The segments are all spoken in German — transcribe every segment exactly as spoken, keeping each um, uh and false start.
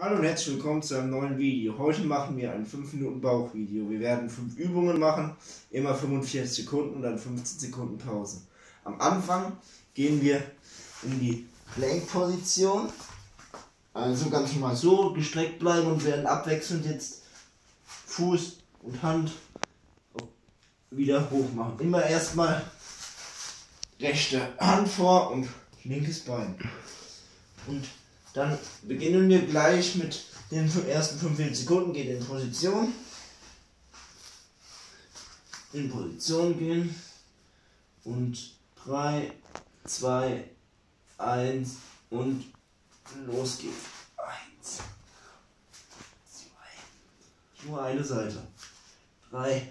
Hallo und herzlich willkommen zu einem neuen Video. Heute machen wir ein fünf Minuten Bauchvideo. Wir werden fünf Übungen machen, immer fünfundvierzig Sekunden und dann fünfzehn Sekunden Pause. Am Anfang gehen wir in die Plank-Position, also ganz normal so gestreckt bleiben und werden abwechselnd jetzt Fuß und Hand wieder hoch machen. Immer erstmal rechte Hand vor und linkes Bein. Und dann beginnen wir gleich mit den ersten fünfundvierzig Sekunden. Geht in Position. In Position gehen. Und drei, zwei, eins und los geht's. eins, zwei, nur eine Seite. drei,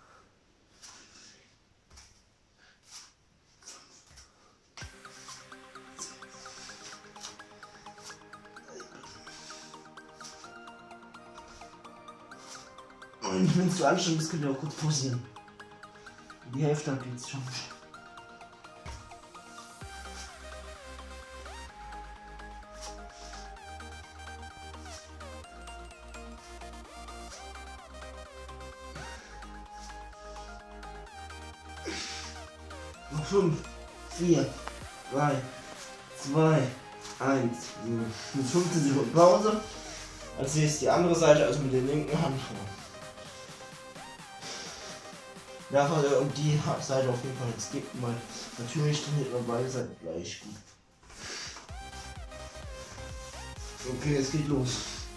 und wenn es zu anstrengend ist, könnt ihr auch kurz pausieren. Die Hälfte geht es schon. Noch fünf, vier, drei, zwei, eins. Mit fünfzehn Sekunden Pause. Als nächstes die andere Seite, also mit der linken Hand vor. Davon und die Seite auf jeden Fall jetzt gibt, weil natürlich trainiert man beide Seiten gleich gut. Okay, es geht los.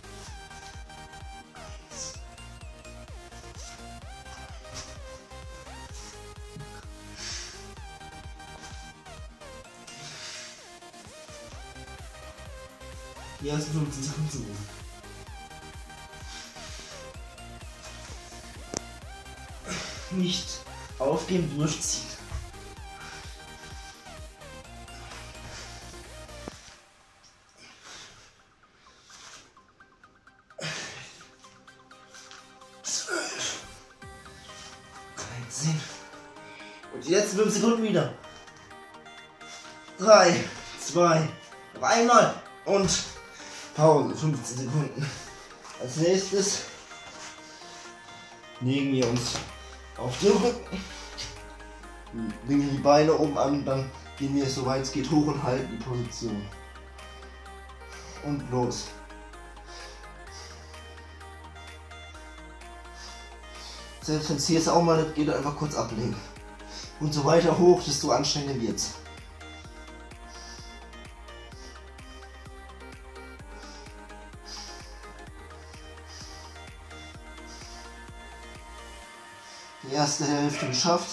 Die ersten fünfzehn Sekunden zu gehen. Nicht aufgeben, durchziehen. zwölf, dreizehn. Und die letzten fünf Sekunden wieder. drei, zwei, noch einmal und Pause, fünfzehn Sekunden. Als nächstes legen wir uns auf den Rücken, bringen die Beine oben an, dann gehen wir so weit es geht hoch und halten die Position. Und los. Selbst wenn es hier jetzt auch mal nicht geht, einfach kurz ablegen. Und so weiter hoch, desto anstrengender wird's. Die erste Hälfte geschafft.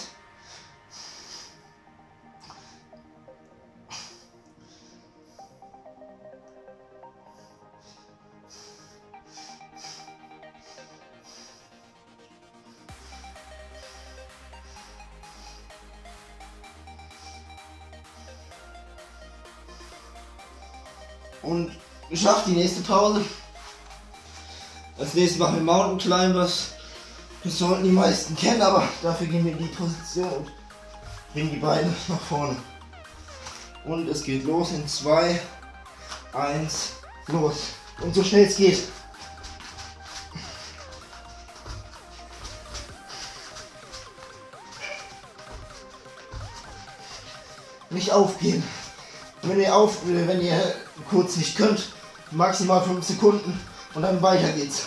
Und geschafft, die nächste Pause. Als nächstes machen wir Mountain Climbers. Das sollten die meisten kennen, aber dafür gehen wir in die Position und bringen die Beine nach vorne. Und es geht los in zwei, eins, los. Und so schnell es geht. Nicht aufgeben. Wenn ihr auf, wenn ihr kurz nicht könnt, maximal fünf Sekunden und dann weiter geht's.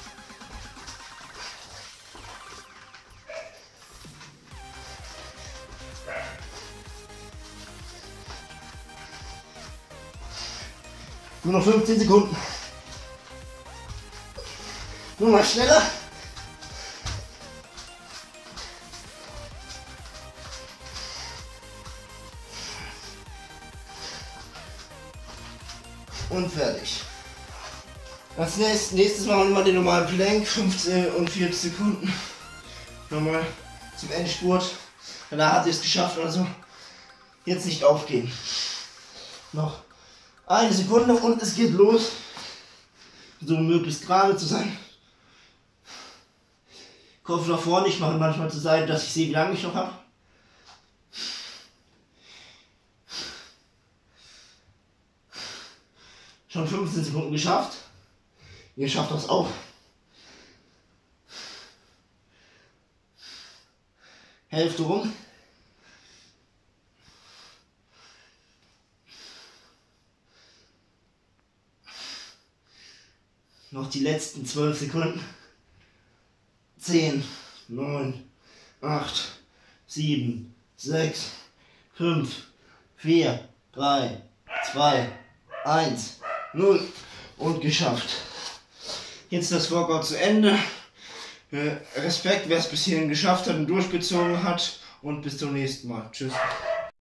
Nur noch fünfzehn Sekunden. Nur mal schneller. Und fertig. Als nächstes, nächstes machen wir mal den normalen Plank, fünfzehn und vierzig Sekunden. Nochmal zum Endspurt. Danach hat ihr es geschafft, also jetzt nicht aufgeben. Noch eine Sekunde und es geht los. So möglichst gerade zu sein. Kopf nach vorne, ich mache manchmal zur Seite, dass ich sehe, wie lange ich noch habe. Schon fünfzehn Sekunden geschafft. Ihr schafft das auch. Hälfte rum. Noch die letzten zwölf Sekunden. zehn, neun, acht, sieben, sechs, fünf, vier, drei, zwei, eins, null und geschafft. Jetzt das Workout zu Ende. Respekt, wer es bis hierhin geschafft hat und durchgezogen hat, und bis zum nächsten Mal. Tschüss.